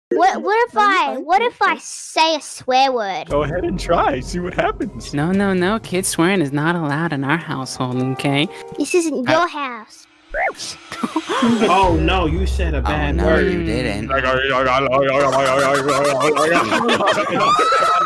What if I say a swear word? Go ahead and try. See what happens. No. Kids swearing is not allowed in our household, okay? This isn't your house. Oh no, you said a bad no, word. you didn't.